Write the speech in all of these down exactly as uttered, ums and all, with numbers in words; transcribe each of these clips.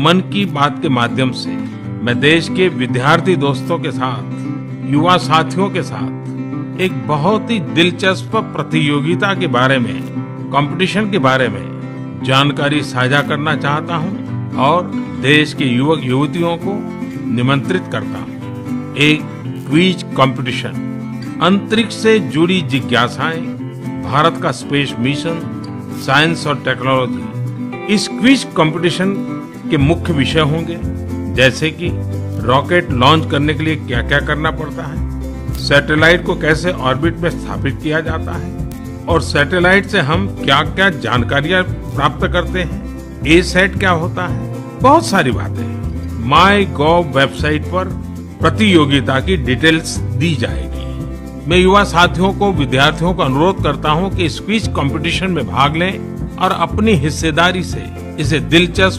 मन की बात के माध्यम से मैं देश के विद्यार्थी दोस्तों के साथ, युवा साथियों के साथ एक बहुत ही दिलचस्प प्रतियोगिता के बारे में, कंपटीशन के बारे में जानकारी साझा करना चाहता हूं और देश के युवक युवतियों को निमंत्रित करता हूं। एक क्विज कंपटीशन, अंतरिक्ष से जुड़ी जिज्ञासाएं, भारत का स्पेस मिशन, साइंस और टेक्नोलॉजी। इस क्विज कंपटीशन के मुख्य विषय होंगे जैसे कि रॉकेट लॉन्च करने के लिए क्या क्या करना पड़ता है, सैटेलाइट को कैसे ऑर्बिट में स्थापित किया जाता है और सैटेलाइट से हम क्या क्या जानकारियां प्राप्त करते हैं, ए सैट क्या होता है, बहुत सारी बातें माई गॉव वेबसाइट पर प्रतियोगिता की डिटेल्स दी जाएगी। मैं युवा साथियों को, विद्यार्थियों को अनुरोध करता हूं कि इस क्विज कंपटीशन में भाग लें और अपनी हिस्सेदारी से इसे दिलचस्प,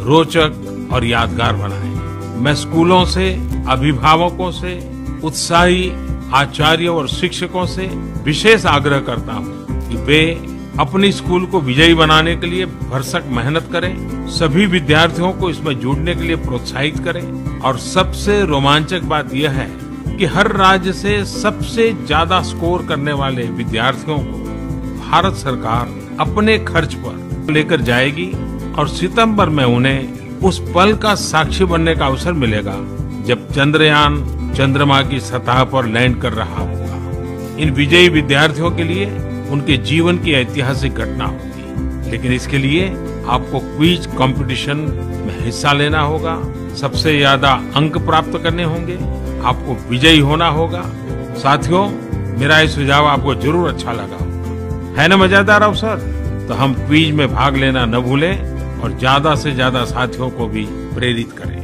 रोचक और यादगार बनाएं। मैं स्कूलों से, अभिभावकों से, उत्साही आचार्यों और शिक्षकों से विशेष आग्रह करता हूं कि वे अपनी स्कूल को विजयी बनाने के लिए भरसक मेहनत करें, सभी विद्यार्थियों को इसमें जुड़ने के लिए प्रोत्साहित करें और सबसे रोमांचक बात यह है कि हर राज्य से सबसे ज्यादा स्कोर करने वाले विद्यार्थियों को भारत सरकार अपने खर्च पर लेकर जाएगी और सितंबर में उन्हें उस पल का साक्षी बनने का अवसर मिलेगा जब चंद्रयान चंद्रमा की सतह पर लैंड कर रहा होगा। इन विजयी विद्यार्थियों के लिए उनके जीवन की ऐतिहासिक घटना होगी, लेकिन इसके लिए आपको क्विज कंपटीशन में हिस्सा लेना होगा, सबसे ज्यादा अंक प्राप्त करने होंगे, आपको विजयी होना होगा। साथियों, मेरा ये सुझाव आपको जरूर अच्छा लगा होगा, है ना मजेदार अवसर? तो हम क्विज में भाग लेना न भूलें और ज्यादा से ज्यादा साथियों को भी प्रेरित करें।